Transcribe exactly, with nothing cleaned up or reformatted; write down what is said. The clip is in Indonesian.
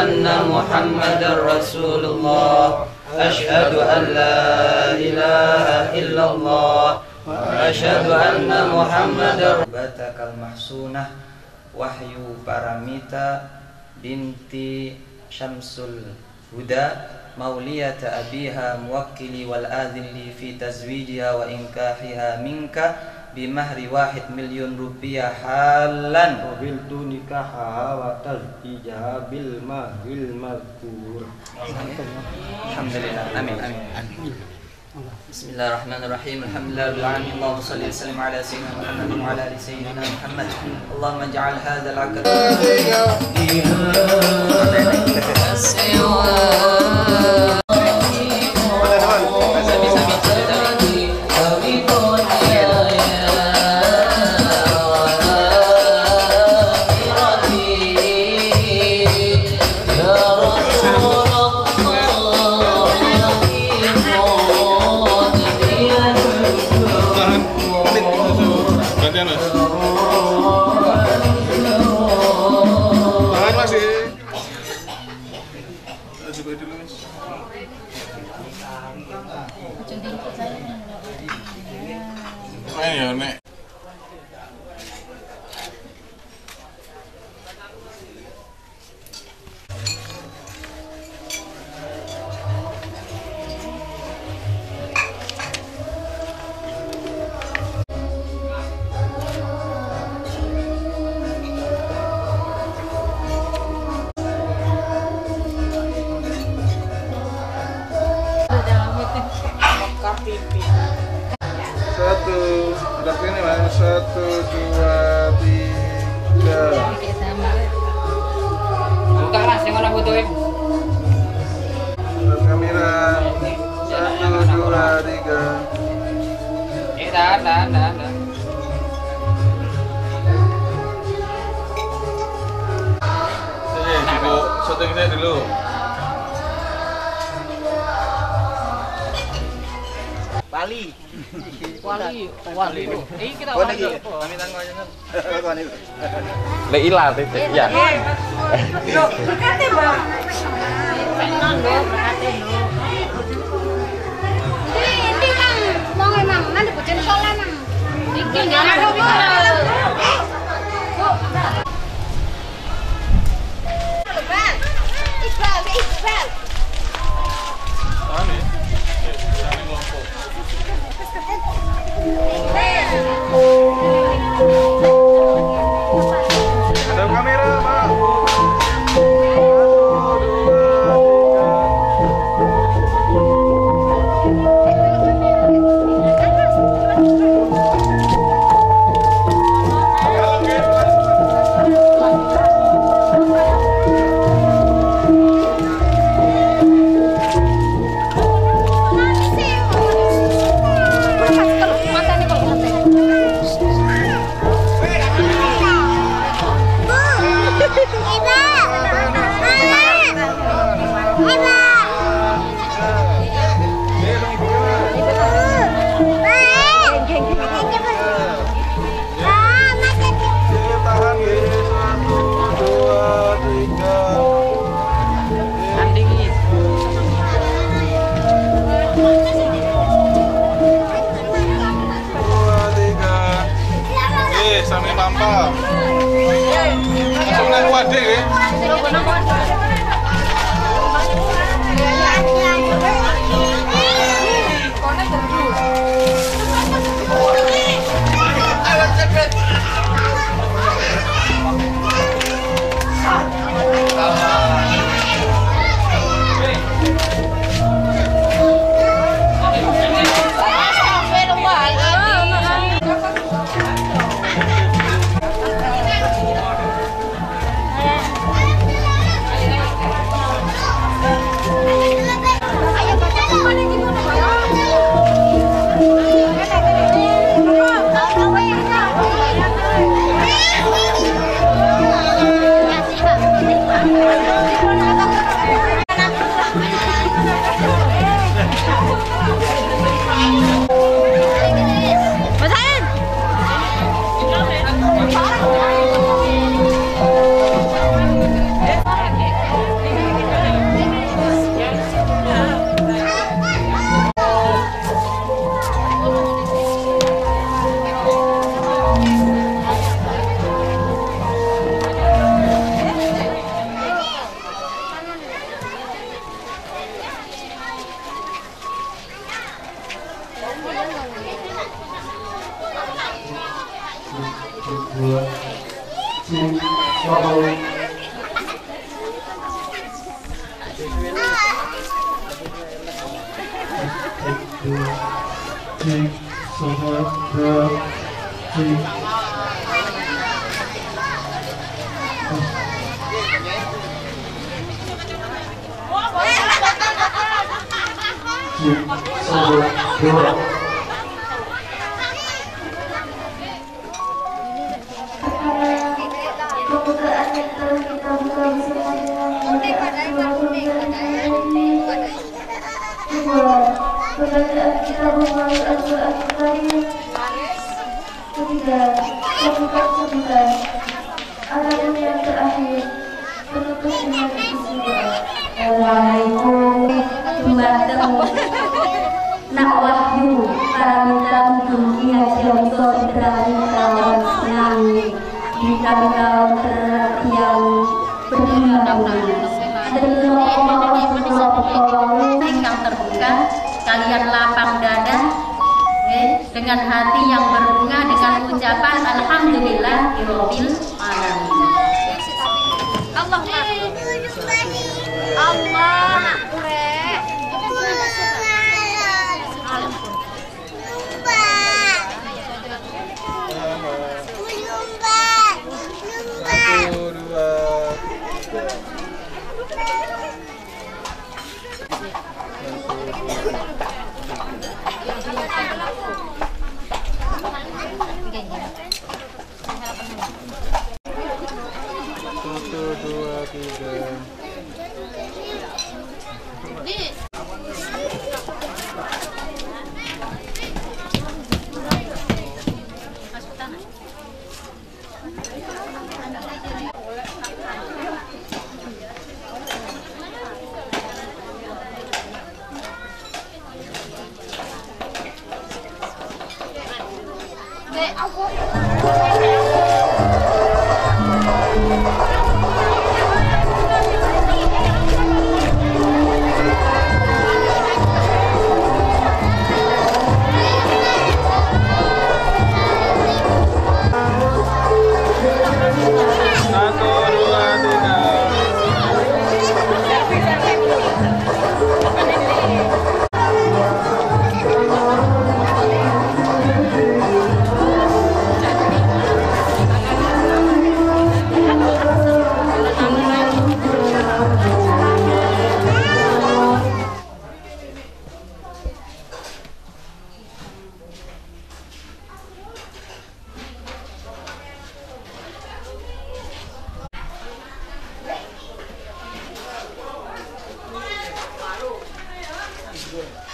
anna Muhammadar Rasulullah. Asyhadu an la ilaha illallah wa asyhadu anna Muhammadar Batakal Mahsunah Wahyu Paramita binti Syamsul Huda mauliyata abiha muwakkili wal adhin li fi tazwijiha wa inkahiha minka bimahri wahid milyun rupiah halan wabiltu nikaha wa tazwijaha bil mahril mazkur. Alhamdulillah. Amin amin. Bismillahirrahmanirrahim. Alhamdulillahirabbil alamin. Allahumma shalli wa sallim ala sayyidina Muhammad wa ala ali sayyidina Muhammad. Allahumma ij'al hadzal 'aqd Ayo, Nek. Satu, ada ini mas. Satu, dua, tiga. Buka mas, yang mana butuhin? Kamera. Satu, dua, tiga. Eh, tahan, tahan, tahan, tahan. Sini, dulu. Syuting saya dulu. Wali. Wali. Wali. Eh, kita Oh, wali. lagi. Kami tanggung aja kan. Le ilah titik ya. Loh, berkati, Bang. Pengen dong, berkati dong. Ini, ini, Mang. Mau emang, nanti kucing soleh, Mang. Ini, jangan dong, Bang. Iqbal, Iqbal. Ani. Saling ngompol. Ada kamera, Pak. Mata nih, dua, cek, satu. Cek, satu, dua, cek. Cek, satu, dua. Pengadaan kita memulai Al-Quran Karim. Ketiga, pembukaan sebulan. Adapun yang terakhir, penutup dengan doa. Assalamualaikum warahmatullahi wabarakatuh. Nak wahyu kami tampung ia contoh dari kawan senang di kawan yang beriman. Tingkang terbuka, kalian lapang dada, okay, dengan hati yang berbunga dengan ucapan Alhamdulillah Rabbil Alamin. Allah Allah Satu, dua, tiga. Good.